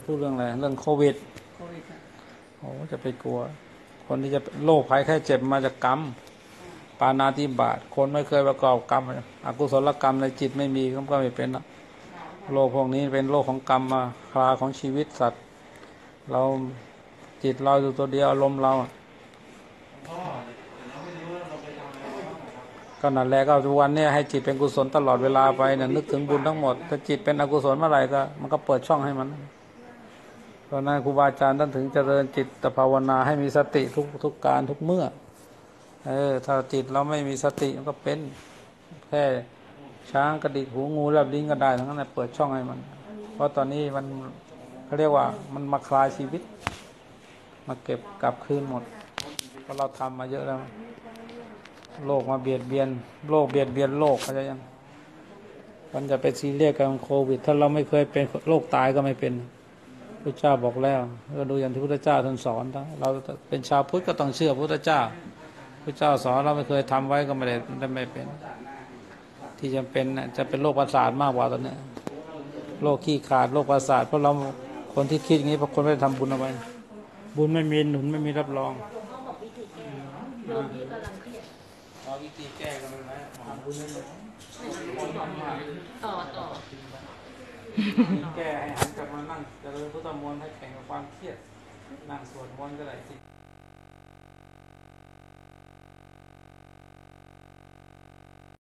พูดเรื่องอะไรเรื่องโควิดโอ้จะไปกลัวคนที่จะโรคภัยแค่เจ็บมาจากกรรมปานาติบาตคนไม่เคยประกอบกรรมอกุศลกรรมในจิตไม่มีก็ไม่เป็นโรคพวกนี้เป็นโรคของกรรมมาคราของชีวิตสัตว์เราจิตเราอยู่ตัวเดียวอารมณ์เราก็นั่นแหละก็ทุกวันนี้ให้จิตเป็นกุศลตลอดเวลาไปเนี่ยนึกถึงบุญทั้งหมดถ้าจิตเป็นอกุศลเมื่อไหร่ก็มันก็เปิดช่องให้มันเพราะนั้นครูบาอาจารย์ท่านถึงเจริญจิตภาวนาให้มีสติทุกการทุกเมื่อถ้าจิตเราไม่มีสติมันก็เป็นแค่ช้างกระดิกหูงูแลบลิ้นก็ได้ทั้งนั้นเปิดช่องให้มันเพราะตอนนี้มันเขาเรียกว่ามันมาคลายชีวิตมาเก็บกลับคืนหมดเพราะเราทำมาเยอะแล้วโลกมาเบียดเบียนโลกเบียดเบียนโลกเข้าใจยังมันจะไปซีเรียสกับโควิดถ้าเราไม่เคยเป็นโรคตายก็ไม่เป็นพระเจ้าบอกแล้วก็ดูอย่างที่พระเจ้าท่านสอนเราเป็นชาวพุทธก็ต้องเชื่อพระเจ้าพระเจ้าสอนเราไม่เคยทำไว้ก็ไม่เป็นที่จำเป็นจะเป็นโรคประสาทมากกว่าตอนนี้โรคขี้ขาดโรคประสาทเพราะเราคนที่คิดอย่างนี้เพราะคนไม่ได้ทำบุญเอาไว้บุญไม่มีหนุนไม่มีรับรองวิธีแก้กันเลยนะทำบุญนั่นเลยต่อแก้ให้หันกลับมานั่งเจริญพุทธมนต์ให้แข่งกับความเครียดนั่งสวดมนต์ก็ได้สิ